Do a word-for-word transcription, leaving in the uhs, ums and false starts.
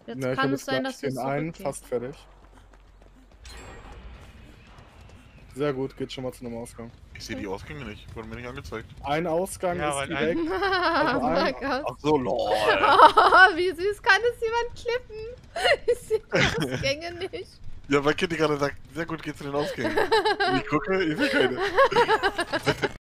Jetzt Na, ich kann habe es jetzt sein, gleich dass wir den einen zurückgehen. fast fertig. Sehr gut, geht schon mal zu einem Ausgang. Ich sehe die Ausgänge nicht, wurden mir nicht angezeigt. Ein Ausgang Ja, ist weil direkt. ein- Also ein, Markus. Ach so, lol. Oh, wie süß kann es jemand klippen? Ich sehe die Ausgänge nicht. Ja, weil Kitty gerade sagt, sehr gut geht's zu den Ausgängen. Und ich gucke, ich sehe keine.